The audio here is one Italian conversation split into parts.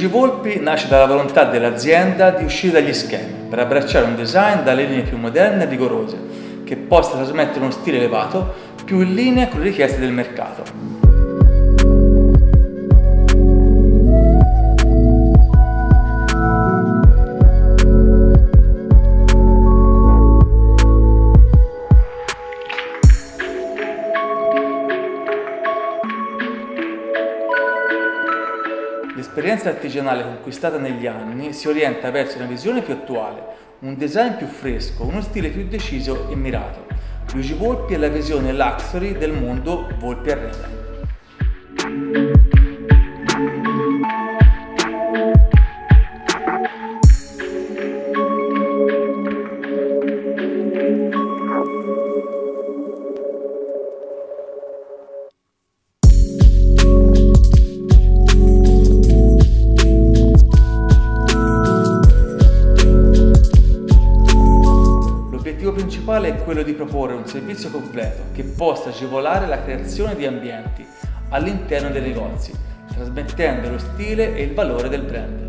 Luigi Volpi nasce dalla volontà dell'azienda di uscire dagli schemi per abbracciare un design dalle linee più moderne e rigorose, che possa trasmettere uno stile elevato più in linea con le richieste del mercato. L'esperienza artigianale conquistata negli anni si orienta verso una visione più attuale, un design più fresco, uno stile più deciso e mirato. Luigi Volpi è la visione luxury del mondo Volpi Arreda. L'obiettivo principale è quello di proporre un servizio completo che possa agevolare la creazione di ambienti all'interno dei negozi, trasmettendo lo stile e il valore del brand.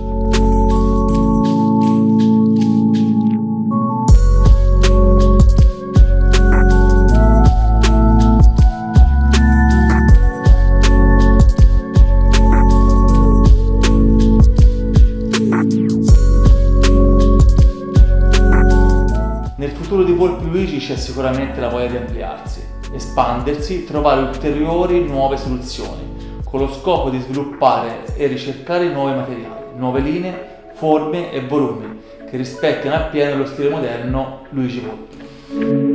Nel futuro di Volpi Luigi c'è sicuramente la voglia di ampliarsi, espandersi, trovare ulteriori nuove soluzioni, con lo scopo di sviluppare e ricercare nuovi materiali, nuove linee, forme e volumi che rispecchiano appieno lo stile moderno Luigi Volpi.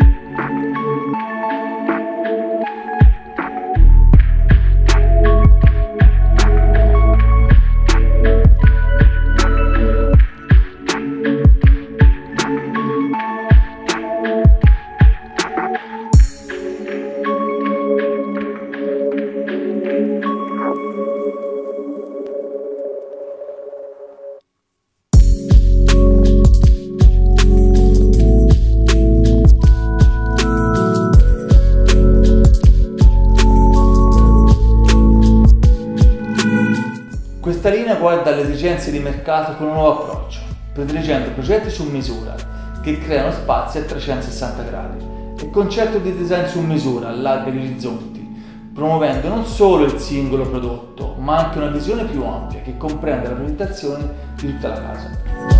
Questa linea guarda alle esigenze di mercato con un nuovo approccio, prediligendo progetti su misura che creano spazi a 360 gradi e concetto di design su misura a larghi orizzonti, promuovendo non solo il singolo prodotto, ma anche una visione più ampia che comprende la progettazione di tutta la casa.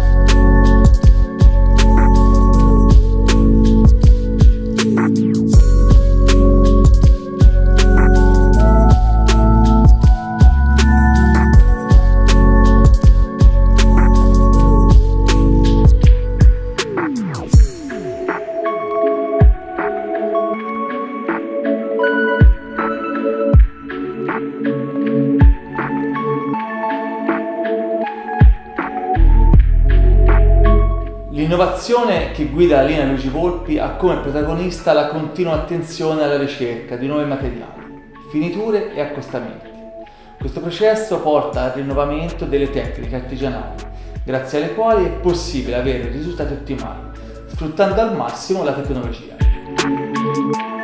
L'innovazione che guida la linea Luigi Volpi ha come protagonista la continua attenzione alla ricerca di nuovi materiali, finiture e accostamenti. Questo processo porta al rinnovamento delle tecniche artigianali, grazie alle quali è possibile avere risultati ottimali, sfruttando al massimo la tecnologia.